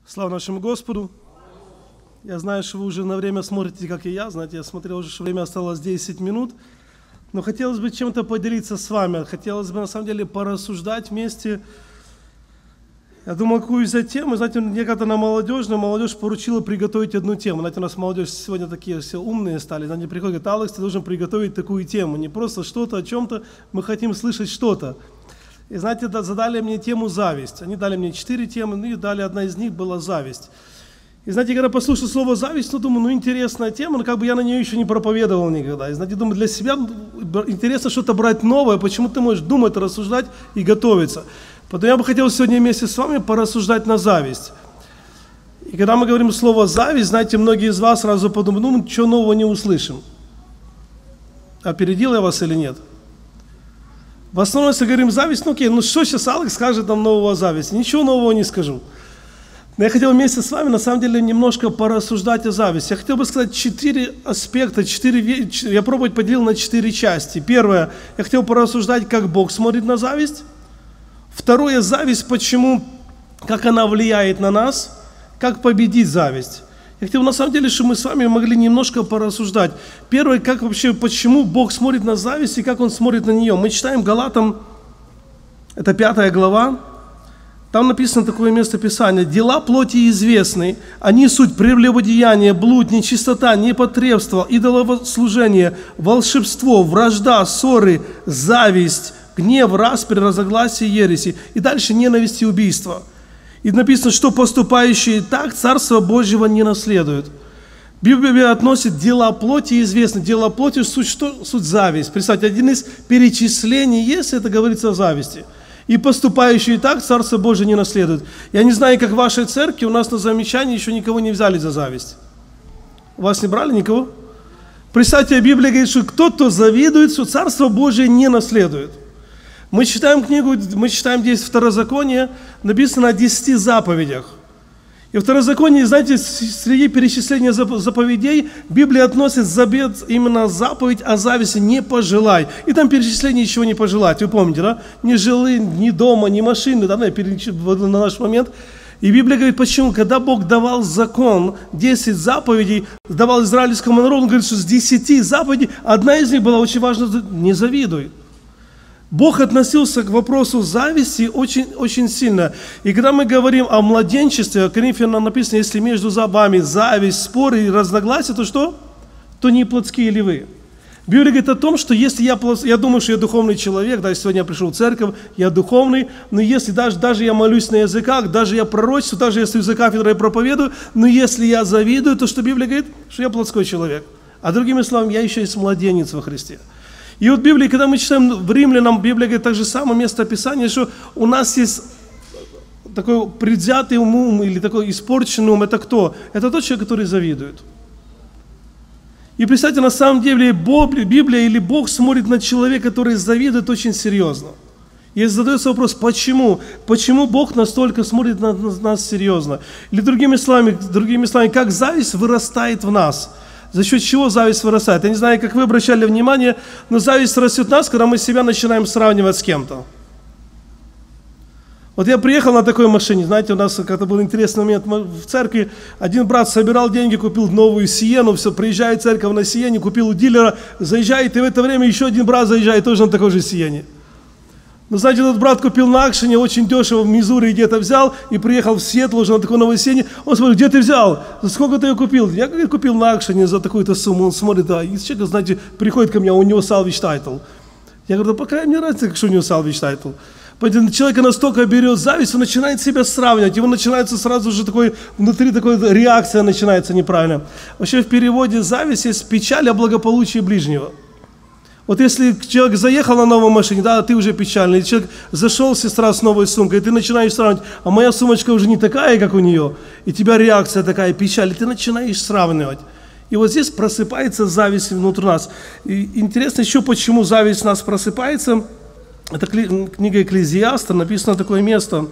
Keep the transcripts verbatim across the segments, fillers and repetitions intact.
Слава нашему Господу! Я знаю, что вы уже на время смотрите, как и я. Знаете, я смотрел уже, что время осталось десять минут. Но хотелось бы чем-то поделиться с вами. Хотелось бы, на самом деле, порассуждать вместе. Я думал, какую взять тему. Знаете, мне как-то на молодежную, молодежь поручила приготовить одну тему. Знаете, у нас молодежь сегодня такие все умные стали. Они приходят, говорят: Алекс, ты должен приготовить такую тему. Не просто что-то, о чем-то, мы хотим слышать что-то. И знаете, задали мне тему зависть. Они дали мне четыре темы, ну и дали, одна из них была зависть. И знаете, когда послушал слово зависть, ну думаю, ну интересная тема, но как бы я на нее еще не проповедовал никогда. И знаете, думаю, для себя интересно что-то брать новое, почему ты можешь думать, рассуждать и готовиться. Поэтому я бы хотел сегодня вместе с вами порассуждать на зависть. И когда мы говорим слово зависть, знаете, многие из вас сразу подумают, ну ничего нового не услышим. Опередил я вас или нет? В основном, если говорим зависть, ну окей, ну что сейчас Алекс скажет нам нового о зависти? Ничего нового не скажу. Но я хотел вместе с вами, на самом деле, немножко порассуждать о зависти. Я хотел бы сказать четыре аспекта, четыре, я проповедь поделил на четыре части. Первое, я хотел порассуждать, как Бог смотрит на зависть. Второе, зависть, почему, как она влияет на нас, как победить зависть. Я хотел, на самом деле, чтобы мы с вами могли немножко порассуждать. Первое, как вообще, почему Бог смотрит на зависть и как Он смотрит на нее. Мы читаем Галатам, это пятая глава, там написано такое место Писания: «Дела плоти известны, они суть прелюбодеяние, блуд, нечистота, непотребство, идолослужение, волшебство, вражда, ссоры, зависть, гнев, распри, разногласие, ереси». И дальше ненависть и убийство. И написано, что поступающие так Царство Божьего не наследуют. Библия относит дела плоти известны. Дела плоти суть, что? Суть зависть. Представьте, один из перечислений есть, это говорится о зависти. И поступающие так Царство Божие не наследуют. Я не знаю, как в вашей церкви, у нас на замечании еще никого не взяли за зависть. Вас не брали никого? Представьте, Библия говорит, что кто-то завидует, что Царство Божие не наследует. Мы читаем книгу, мы читаем здесь Второзаконие, написано о десяти заповедях. И в Второзаконии, знаете, среди перечисления заповедей Библия относит запрет, именно заповедь о зависти: не пожелай. И там перечисление ничего не пожелать, вы помните, да? Ни жилы, ни дома, ни машины, да, на наш момент. И Библия говорит, почему? Когда Бог давал закон, десять заповедей, давал израильскому народу, он говорит, что с десяти заповедей одна из них была очень важна: не завидуй. Бог относился к вопросу зависти очень, очень сильно. И когда мы говорим о младенчестве, в Коринфянам написано, если между вами зависть, споры и разногласия, то что? То не плотские ли вы? Библия говорит о том, что если я, я думаю, что я духовный человек, да, сегодня я пришел в церковь, я духовный, но если даже, даже я молюсь на языках, даже я пророчествую, даже если за кафедрой я проповедую, но если я завидую, то что Библия говорит? Что я плотской человек. А другими словами, я еще есть младенец во Христе. И вот в Библии, когда мы читаем в Римлянам, Библия говорит так же самое место Писания, что у нас есть такой предвзятый ум или такой испорченный ум. Это кто? Это тот человек, который завидует. И представьте, на самом деле Библия или Бог смотрит на человека, который завидует, очень серьезно. И задается вопрос, почему? Почему Бог настолько смотрит на нас серьезно? Или другими словами, другими словами, как зависть вырастает в нас? За счет чего зависть вырастает? Я не знаю, как вы обращали внимание, но зависть растет в нас, когда мы себя начинаем сравнивать с кем-то. Вот я приехал на такой машине, знаете, у нас как-то был интересный момент в церкви. Один брат собирал деньги, купил новую Сиену, все, приезжает в церковь на Сиене, купил у дилера, заезжает, и в это время еще один брат заезжает тоже на такой же Сиене. Но знаете, этот брат купил на акшене, очень дешево, в Миссури где-то взял, и приехал в Сиэтл уже на такой новой Сиене. Он смотрит, где ты взял? За сколько ты ее купил? Я, говорит, купил на акшене за такую-то сумму. Он смотрит, а и человек, знаете, приходит ко мне, а у него salvage title. Я говорю, да пока мне нравится, что у него salvage title. Поэтому человека настолько берет зависть, он начинает себя сравнивать, его начинается сразу же такой, внутри такой реакция начинается неправильно. Вообще в переводе зависть есть печаль о благополучии ближнего. Вот если человек заехал на новой машине, да, ты уже печальный, человек зашел, сестра, с новой сумкой, и ты начинаешь сравнивать, а моя сумочка уже не такая, как у нее, и у тебя реакция такая, печаль, и ты начинаешь сравнивать. И вот здесь просыпается зависть внутри нас. И интересно еще, почему зависть в нас просыпается. Это книга Экклезиаста, написано такое место.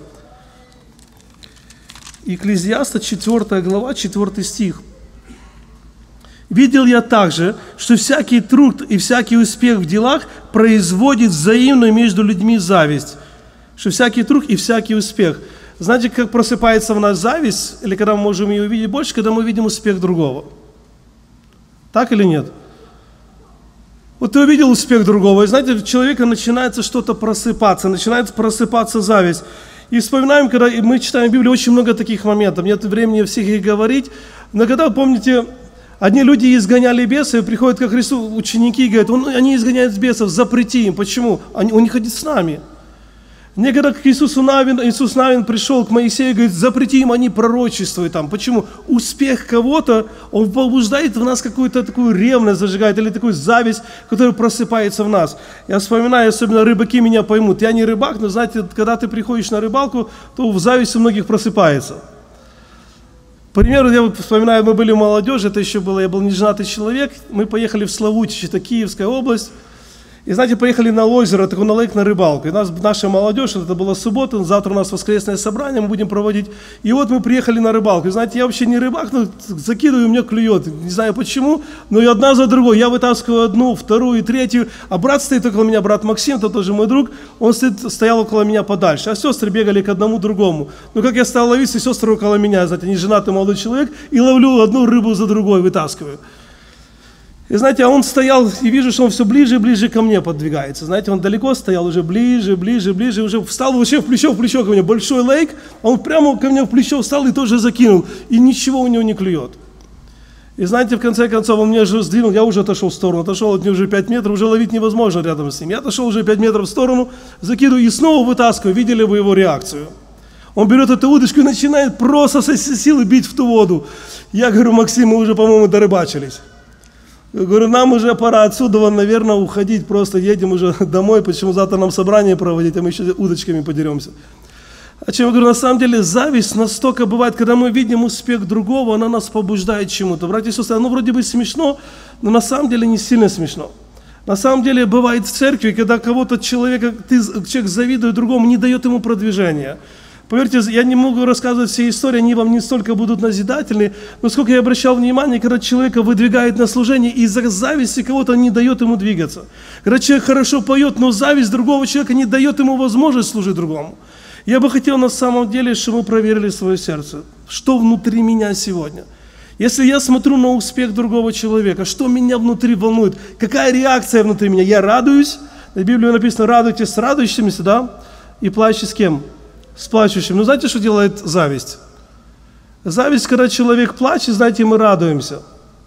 Экклезиаста, четвёртая глава, четвёртый стих. «Видел я также, что всякий труд и всякий успех в делах производит взаимную между людьми зависть». Что всякий труд и всякий успех. Знаете, как просыпается в нас зависть, или когда мы можем ее увидеть больше, когда мы видим успех другого. Так или нет? Вот ты увидел успех другого, и знаете, у человека начинается что-то просыпаться, начинает просыпаться зависть. И вспоминаем, когда мы читаем Библию, очень много таких моментов, нет времени всех их говорить, но когда, помните, одни люди изгоняли бесов, и приходят ко Христу ученики и говорят, он, они изгоняют бесов, запрети им. Почему? Они, он не ходит с нами. Некогда к Иисусу Навин, Иисус Навин пришел к Моисею и говорит, запрети им, они пророчествуют там. Почему? Успех кого-то, он побуждает в нас какую-то такую ревность, зажигает, или такую зависть, которая просыпается в нас. Я вспоминаю, особенно рыбаки меня поймут. Я не рыбак, но знаете, когда ты приходишь на рыбалку, то в зависть у многих просыпается. К примеру, я вспоминаю, мы были в молодежи, это еще было, я был неженатый человек, мы поехали в Славутич, это Киевская область. И, знаете, поехали на озеро, такой на лейк, на рыбалку. И нас, наша молодежь, это была суббота, завтра у нас воскресное собрание, мы будем проводить. И вот мы приехали на рыбалку. И, знаете, я вообще не рыбак, но закидываю, меня клюет. Не знаю почему, но и одна за другой. Я вытаскиваю одну, вторую, третью. А брат стоит около меня, брат Максим, это тоже мой друг. Он стоит, стоял около меня подальше. А сестры бегали к одному другому. Ну, как я стал ловить, и сестры около меня, знаете, не женатый молодой человек. И ловлю одну рыбу за другой, вытаскиваю. И знаете, а он стоял, и вижу, что он все ближе и ближе ко мне подвигается. Знаете, он далеко стоял, уже ближе, ближе, ближе, уже встал вообще в плечо, в плечо ко мне, большой лейк, он прямо ко мне в плечо встал и тоже закинул, и ничего у него не клюет. И знаете, в конце концов, он меня же сдвинул, я уже отошел в сторону, отошел от него уже пять метров, уже ловить невозможно рядом с ним. Я отошел уже пять метров в сторону, закидываю и снова вытаскиваю, видели вы его реакцию? Он берет эту удочку и начинает просто со силы бить в ту воду. Я говорю, Максим, мы уже, по-моему, дорыбачились. Я говорю, нам уже пора отсюда, наверное, уходить, просто едем уже домой, почему завтра нам собрание проводить, а мы еще удочками подеремся. О чем я говорю, на самом деле зависть настолько бывает, когда мы видим успех другого, она нас побуждает чему-то. Братья и сестры, оно вроде бы смешно, но на самом деле не сильно смешно. На самом деле бывает в церкви, когда кого-то человека, ты, человек завидует другому, не дает ему продвижения. Поверьте, я не могу рассказывать все истории, они вам не столько будут назидательны, но сколько я обращал внимание, когда человека выдвигает на служение, из-за зависти кого-то не дает ему двигаться. Когда человек хорошо поет, но зависть другого человека не дает ему возможность служить другому. Я бы хотел на самом деле, чтобы мы проверили свое сердце, что внутри меня сегодня. Если я смотрю на успех другого человека, что меня внутри волнует, какая реакция внутри меня? Я радуюсь, в Библии написано, радуйтесь с радующимися, да, и плачьте с кем? С плачущим. Ну, знаете, что делает зависть? Зависть, когда человек плачет, знаете, мы радуемся.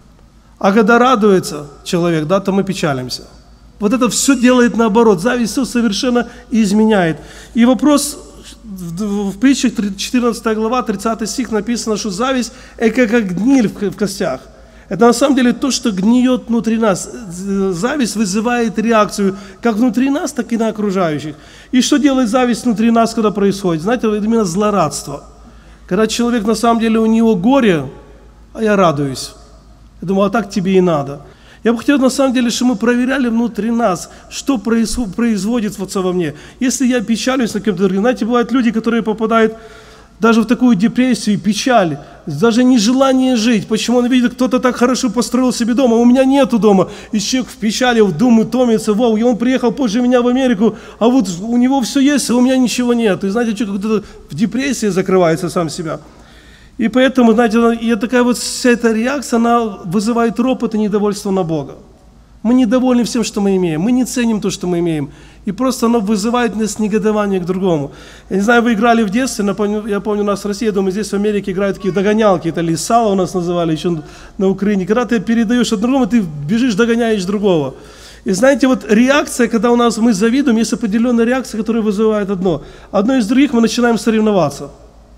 А когда радуется человек, да, то мы печалимся. Вот это все делает наоборот. Зависть все совершенно изменяет. И вопрос в, в притчах четырнадцатая глава, тридцатый стих написано, что зависть – это как гниль в костях. Это на самом деле то, что гниет внутри нас. Зависть вызывает реакцию как внутри нас, так и на окружающих. И что делает зависть внутри нас, когда происходит? Знаете, это именно злорадство. Когда человек на самом деле у него горе, а я радуюсь. Я думаю, а так тебе и надо. Я бы хотел на самом деле, чтобы мы проверяли внутри нас, что производится во мне. Если я печалюсь на кем-то другим, знаете, бывают люди, которые попадают даже в такую депрессию и печаль, даже нежелание жить. Почему он видит, кто-то так хорошо построил себе дом, а у меня нету дома. И человек в печали, в думу томится, вау, и он приехал позже меня в Америку, а вот у него все есть, а у меня ничего нет. И знаете, человек как-то в депрессии закрывается сам себя. И поэтому, знаете, и такая вот вся эта реакция, она вызывает ропот и недовольство на Бога. Мы недовольны всем, что мы имеем, мы не ценим то, что мы имеем. И просто оно вызывает в нас негодование к другому. Я не знаю, вы играли в детстве, я помню, у нас в России, я думаю, здесь в Америке играют такие догонялки, это лисала у нас называли еще на Украине. Когда ты передаешь одному, ты бежишь, догоняешь другого. И знаете, вот реакция, когда у нас мы завидуем, есть определенная реакция, которая вызывает одно. Одно из других мы начинаем соревноваться.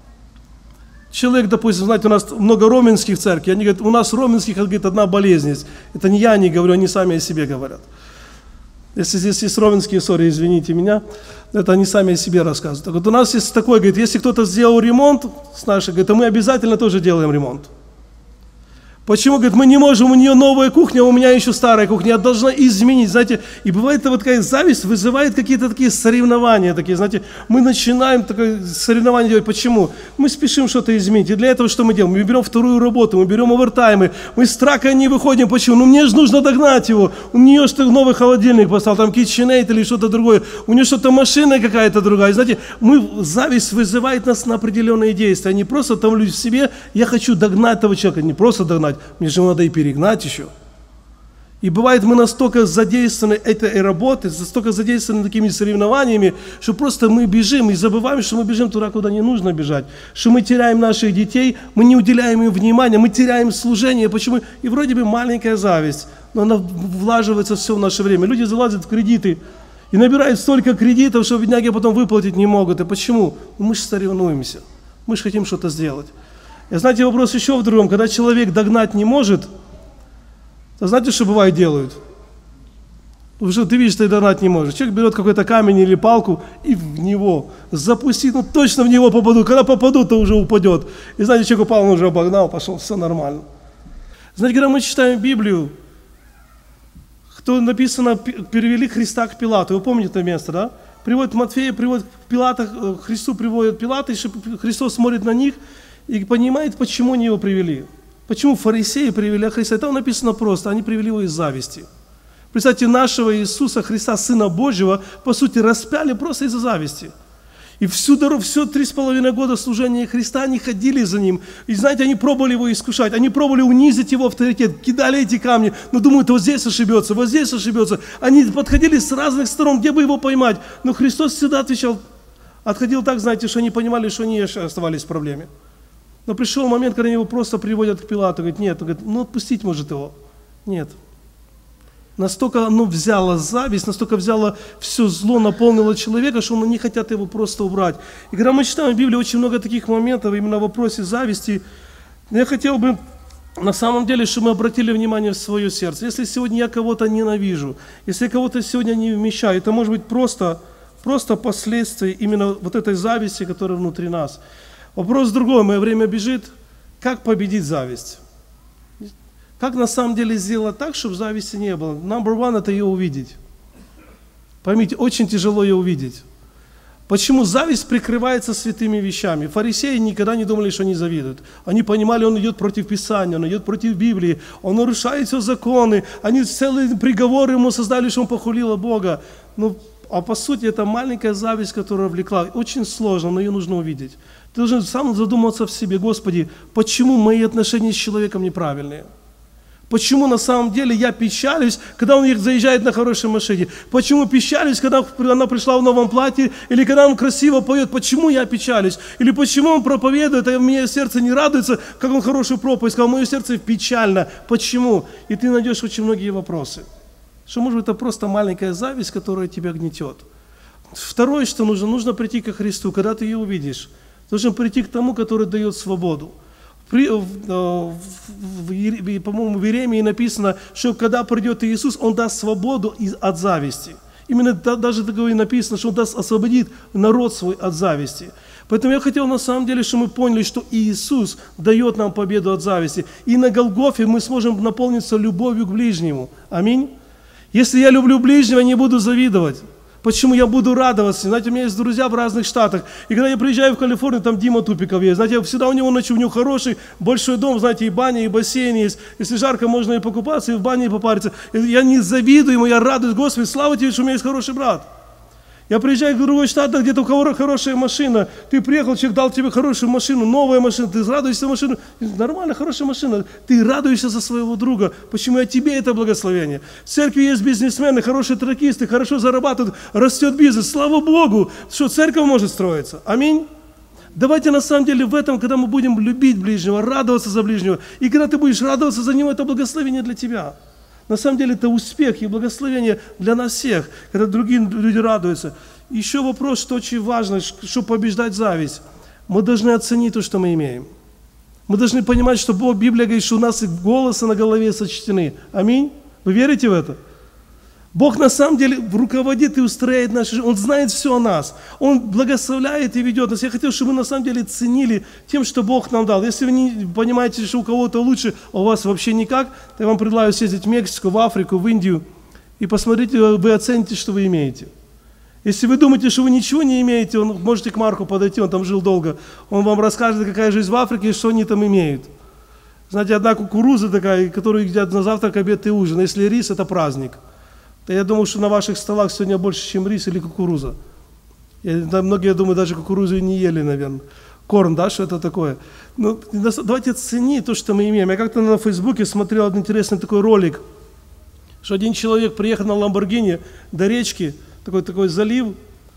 Человек, допустим, знаете, у нас много роменских церквей, они говорят, у нас роменских, говорит, одна болезнь есть. Это не я не говорю, они сами о себе говорят. Если здесь есть ровенские ссоры, извините меня, это они сами о себе рассказывают. Так вот у нас есть такой, говорит, если кто-то сделал ремонт с нашей, говорит, то мы обязательно тоже делаем ремонт. Почему, говорит, мы не можем, у нее новая кухня, а у меня еще старая кухня, я должна изменить, знаете. И бывает, вот такая зависть вызывает какие-то такие соревнования, такие, знаете, мы начинаем такое соревнование делать. Почему? Мы спешим что-то изменить. И для этого что мы делаем? Мы берем вторую работу, мы берем овертаймы, мы с трака не выходим. Почему? Ну мне же нужно догнать его. У нее что новый холодильник поставил, там KitchenAid или что-то другое. У нее что-то машина какая-то другая. Знаете, мы, зависть вызывает нас на определенные действия. Не просто томлюсь в себе, я хочу догнать того человека. Не просто догнать, мне же надо и перегнать еще. И бывает, мы настолько задействованы этой работой, настолько задействованы такими соревнованиями, что просто мы бежим и забываем, что мы бежим туда, куда не нужно бежать. Что мы теряем наших детей, мы не уделяем им внимания, мы теряем служение. Почему? И вроде бы маленькая зависть, но она влаживается все в наше время. Люди залазят в кредиты и набирают столько кредитов, что бедняги потом выплатить не могут. И почему? Мы же соревнуемся, мы же хотим что-то сделать. И знаете, вопрос еще в другом. Когда человек догнать не может, то знаете, что бывает делают? Уже ты видишь, что ты догнать не можешь. Человек берет какой-то камень или палку и в него запустит, ну точно в него попаду. Когда попаду, то уже упадет. И знаете, человек упал, он уже обогнал, пошел, все нормально. Знаете, когда мы читаем Библию, кто написано, перевели Христа к Пилату. Вы помните это место, да? Приводит Матфея, приводит Пилата, Христу приводит Пилата, и Христос смотрит на них и понимает, почему они его привели. Почему фарисеи привели Христа? И там написано просто, они привели его из зависти. Представьте, нашего Иисуса Христа, Сына Божьего, по сути, распяли просто из-за зависти. И всю дорогу, все три с половиной года служения Христа они ходили за Ним. И знаете, они пробовали его искушать, они пробовали унизить его авторитет, кидали эти камни, но думают, вот здесь ошибется, вот здесь ошибется. Они подходили с разных сторон, где бы его поймать. Но Христос всегда отвечал, отходил так, знаете, что они понимали, что они оставались в проблеме. Но пришел момент, когда его просто приводят к Пилату, говорит, нет, он говорит, ну отпустить может его. Нет. Настолько оно взяло зависть, настолько взяло все зло, наполнило человека, что они хотят его просто убрать. И когда мы читаем в Библии, очень много таких моментов именно в вопросе зависти. Я хотел бы на самом деле, чтобы мы обратили внимание в свое сердце. Если сегодня я кого-то ненавижу, если я кого-то сегодня не вмещаю, это может быть просто, просто последствия именно вот этой зависти, которая внутри нас. Вопрос другой, мое время бежит. Как победить зависть? Как на самом деле сделать так, чтобы зависти не было? Number one – это ее увидеть. Поймите, очень тяжело ее увидеть. Почему зависть прикрывается святыми вещами? Фарисеи никогда не думали, что они завидуют. Они понимали, он идет против Писания, он идет против Библии, он нарушает все законы. Они целый приговор ему создали, что он похулил Бога. Ну, а по сути, это маленькая зависть, которая влекла. Очень сложно, но ее нужно увидеть. Ты должен сам задуматься в себе, Господи, почему мои отношения с человеком неправильные? Почему на самом деле я печалюсь, когда он заезжает на хорошей машине? Почему печалюсь, когда она пришла в новом платье? Или когда он красиво поет? Почему я печалюсь? Или почему он проповедует, а мое сердце не радуется, как он хорошую проповедь сказал, мое сердце печально. Почему? И ты найдешь очень многие вопросы. Что может быть это просто маленькая зависть, которая тебя гнетет. Второе, что нужно, нужно прийти ко Христу, когда ты ее увидишь. Должен прийти к тому, который дает свободу. При, в, в, в, по-моему, в Иеремии написано, что когда придет Иисус, Он даст свободу из, от зависти. Именно да, даже такое написано, что Он даст, освободит народ свой от зависти. Поэтому я хотел на самом деле, чтобы мы поняли, что Иисус дает нам победу от зависти. И на Голгофе мы сможем наполниться любовью к ближнему. Аминь. Если я люблю ближнего, я не буду завидовать. Почему я буду радоваться? Знаете, у меня есть друзья в разных штатах. И когда я приезжаю в Калифорнию, там Дима Тупиков есть. Знаете, я всегда у него ночью, у него хороший большой дом, знаете, и баня, и бассейн есть. Если жарко, можно и покупаться, и в бане и попариться. И я не завидую ему, я радуюсь, Господи, слава Тебе, что у меня есть хороший брат. Я приезжаю в другой штат, где-то у кого хорошая машина. Ты приехал, человек дал тебе хорошую машину, новая машина, ты радуешься за машину. Нормально, хорошая машина. Ты радуешься за своего друга. Почему и тебе это благословение? В церкви есть бизнесмены, хорошие тракисты, хорошо зарабатывают, растет бизнес. Слава Богу, что церковь может строиться. Аминь. Давайте на самом деле в этом, когда мы будем любить ближнего, радоваться за ближнего, и когда ты будешь радоваться за него, это благословение для тебя. На самом деле это успех и благословение для нас всех, когда другие люди радуются. Еще вопрос, что очень важно, чтобы побеждать зависть. Мы должны оценить то, что мы имеем. Мы должны понимать, что Бог, Библия говорит, что у нас волосы на голове сочтены. Аминь? Вы верите в это? Бог на самом деле руководит и устрояет наши жизни. Он знает все о нас. Он благословляет и ведет нас. Я хотел, чтобы вы на самом деле ценили тем, что Бог нам дал. Если вы не понимаете, что у кого-то лучше, а у вас вообще никак, то я вам предлагаю съездить в Мексику, в Африку, в Индию и посмотрите, вы оцените, что вы имеете. Если вы думаете, что вы ничего не имеете, он, можете к Марку подойти, он там жил долго. Он вам расскажет, какая жизнь в Африке и что они там имеют. Знаете, одна кукуруза такая, которую едят на завтрак, обед и ужин. Если рис, это праздник. То я думаю, что на ваших столах сегодня больше, чем рис или кукуруза. Я, да, многие, я думаю, даже кукурузу и не ели, наверное. Корн, да, что это такое? Ну, давайте ценить то, что мы имеем. Я как-то на Фейсбуке смотрел один интересный такой ролик, что один человек приехал на Ламборгини до речки, такой, такой залив,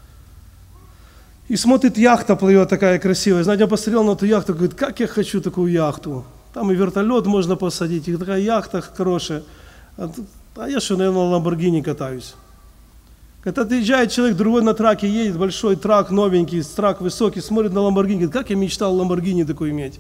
и смотрит, яхта плывет такая красивая. Знаете, он посмотрел на эту яхту, говорит, как я хочу такую яхту. Там и вертолет можно посадить, и такая яхта хорошая. А я что, наверное, на Ламборгини катаюсь. Когда приезжает человек, другой на траке едет, большой трак, новенький, трак высокий, смотрит на Ламборгини, говорит, как я мечтал Ламборгини такой иметь.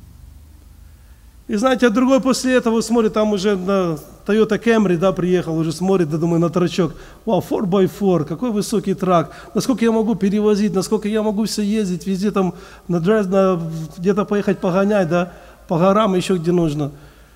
И знаете, а другой после этого смотрит, там уже на Toyota Camry, да, приехал, уже смотрит, да, думаю, на трачок. Вау, фор бай фор, какой высокий трак, насколько я могу перевозить, насколько я могу все ездить, везде там, на драйв, на, где-то поехать погонять, да, по горам, еще где нужно.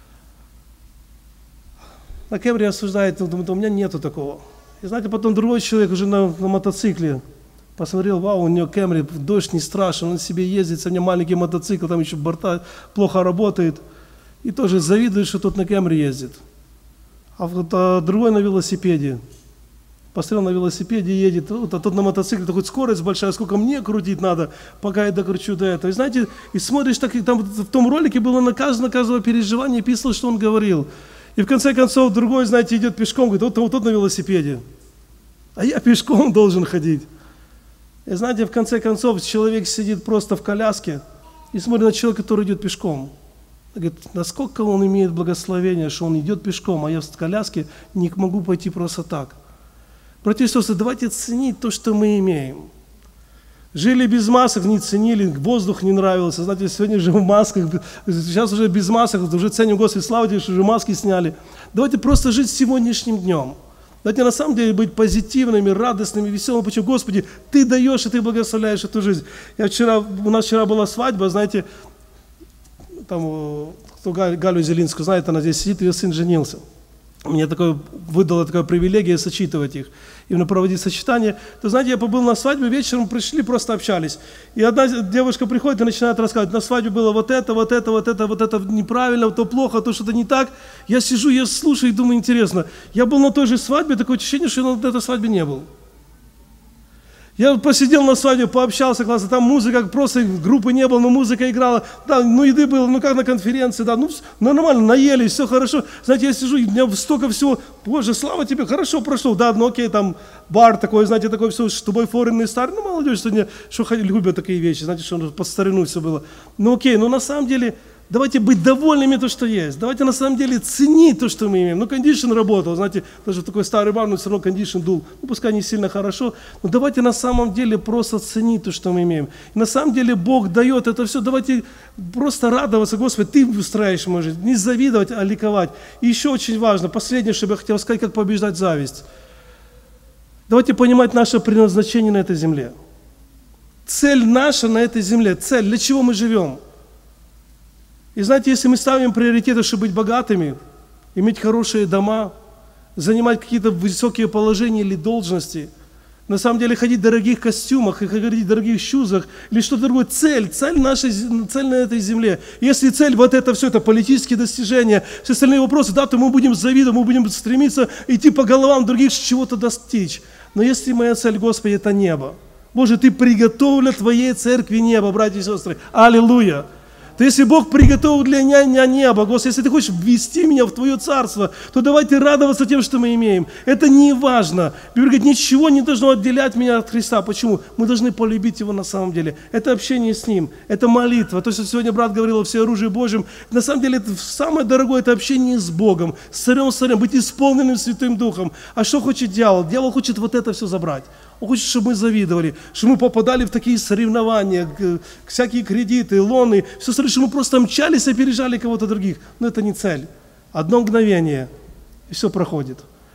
На Camry осуждает, думает, у меня нету такого. И знаете, потом другой человек уже на, на мотоцикле посмотрел, вау, у него Camry, дождь не страшен, он себе ездит, у меня маленький мотоцикл, там еще борта плохо работает. И тоже завидует, что тот на Camry ездит. А, вот, а другой на велосипеде. Посмотрел на велосипеде, едет, вот, а тот на мотоцикле, хоть скорость большая, сколько мне крутить надо, пока я докручу до этого. И знаете, и смотришь, так, и там в том ролике было на каждое, на каждое переживание, писал, что он говорил. И в конце концов другой, знаете, идет пешком, говорит, вот, вот тот на велосипеде. А я пешком должен ходить. И знаете, в конце концов человек сидит просто в коляске и смотрит на человека, который идет пешком. Говорит, насколько он имеет благословение, что он идет пешком, а я в коляске не могу пойти просто так. Братья и сестры, давайте ценить то, что мы имеем. Жили без масок, не ценили, воздух не нравился. Знаете, сегодня же в масках, сейчас уже без масок, уже ценим, Господи, слава Тебе, что уже маски сняли. Давайте просто жить сегодняшним днем. Давайте на самом деле быть позитивными, радостными, веселыми. Почему, Господи, Ты даешь и Ты благословляешь эту жизнь. Я вчера, у нас вчера была свадьба, знаете, там, кто Галю Зелинскую знает, она здесь сидит, ее сын женился. Мне такое, выдала такая привилегия сочетывать их, именно проводить сочетание. То, знаете, я побыл на свадьбе, вечером пришли, просто общались. И одна девушка приходит и начинает рассказывать, на свадьбе было вот это, вот это, вот это, вот это неправильно, то плохо, то что-то не так. Я сижу, я слушаю и думаю, интересно, я был на той же свадьбе, такое ощущение, что я на этой свадьбе не был. Я посидел на свадьбе, пообщался, классно, там музыка, просто группы не было, но музыка играла, да, ну еды было, ну как на конференции, да, ну нормально, наелись, все хорошо. Знаете, я сижу, у меня столько всего, Боже, слава Тебе, хорошо прошло, да, ну окей, там бар такой, знаете, такой все, с тобой форенный старый, ну молодежь сегодня, что любят такие вещи, знаете, что под старину все было. Ну окей, но на самом деле, давайте быть довольными то, что есть. Давайте на самом деле ценить то, что мы имеем. Ну, кондишн работал, знаете, даже такой старый бар, но все равно кондишн дул. Ну, пускай не сильно хорошо, но давайте на самом деле просто ценить то, что мы имеем. И на самом деле Бог дает это все. Давайте просто радоваться, Господи, Ты устраиваешь мою жизнь. Не завидовать, а ликовать. И еще очень важно, последнее, что я хотел сказать, как побеждать зависть. Давайте понимать наше предназначение на этой земле. Цель наша на этой земле, цель, для чего мы живем. И знаете, если мы ставим приоритеты, чтобы быть богатыми, иметь хорошие дома, занимать какие-то высокие положения или должности, на самом деле ходить в дорогих костюмах, и ходить в дорогих шузах, или что-то другое, цель, цель, нашей, цель на этой земле. Если цель вот это все, это политические достижения, все остальные вопросы, да, то мы будем завидовать, мы будем стремиться идти по головам других, чего-то достичь. Но если моя цель, Господи, это небо, Боже, Ты приготовил Твоей церкви небо, братья и сестры, аллилуйя. То если Бог приготовил для меня небо, Господи, если Ты хочешь ввести меня в Твое царство, то давайте радоваться тем, что мы имеем. Это не важно. Библия говорит, ничего не должно отделять меня от Христа. Почему? Мы должны полюбить Его на самом деле. Это общение с Ним, это молитва. То, что сегодня брат говорил о всеоружии Божьем, на самом деле это самое дорогое, это общение с Богом, с Царем, с Царем, быть исполненным Святым Духом. А что хочет дьявол? Дьявол хочет вот это все забрать. Он хочет, чтобы мы завидовали, чтобы мы попадали в такие соревнования, всякие кредиты, лоны, все остальное, что мы просто мчались и опережали кого-то других. Но это не цель. Одно мгновение, и все проходит.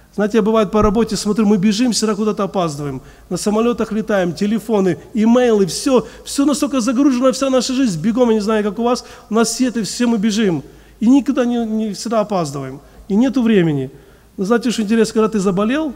Знаете, я бывает по работе смотрю, мы бежим, всегда куда-то опаздываем. На самолетах летаем, телефоны, имейлы, все, все настолько загружено, вся наша жизнь, бегом, я не знаю, как у вас, у нас все это, все мы бежим. И никуда не, не всегда опаздываем. И нету времени. Но знаете, что интересно, когда ты заболел,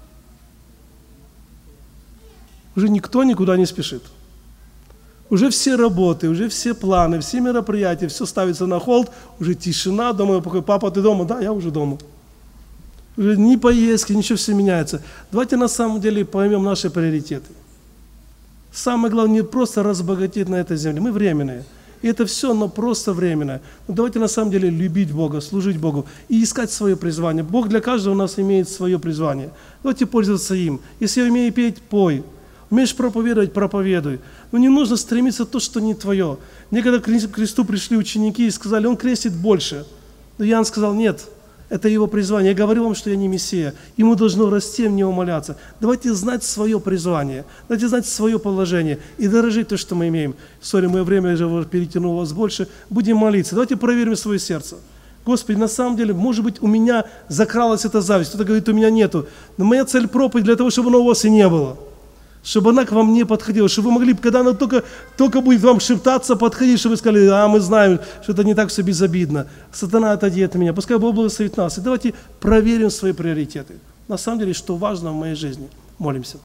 уже никто никуда не спешит. Уже все работы, уже все планы, все мероприятия, все ставится на холд, уже тишина, дома, папа, ты дома? Да, я уже дома. Уже ни поездки, ничего, все меняется. Давайте на самом деле поймем наши приоритеты. Самое главное, не просто разбогатеть на этой земле, мы временные. И это все, но просто временное. Но давайте на самом деле любить Бога, служить Богу и искать свое призвание. Бог для каждого у нас имеет свое призвание. Давайте пользоваться им. Если я умею петь, пой. Умеешь проповедовать, проповедуй. Но не нужно стремиться то, что не твое. Некогда к кресту пришли ученики и сказали, он крестит больше. Но Иоанн сказал, нет, это его призвание. Я говорю вам, что я не Мессия. Ему должно расти, мне умоляться. Давайте знать свое призвание. Давайте знать свое положение и дорожить то, что мы имеем. Сори, мое время уже перетянуло вас больше. Будем молиться. Давайте проверим свое сердце. Господи, на самом деле, может быть, у меня закралась эта зависть. Кто-то говорит, у меня нету. Но моя цель проповедь для того, чтобы она у вас и не было. Чтобы она к вам не подходила, чтобы вы могли, когда она только, только будет вам шептаться, подходить, чтобы вы сказали, а мы знаем, что это не так все безобидно. Сатана, отойди от меня. Пускай Бог благословит нас. И давайте проверим свои приоритеты. На самом деле, что важно в моей жизни. Молимся.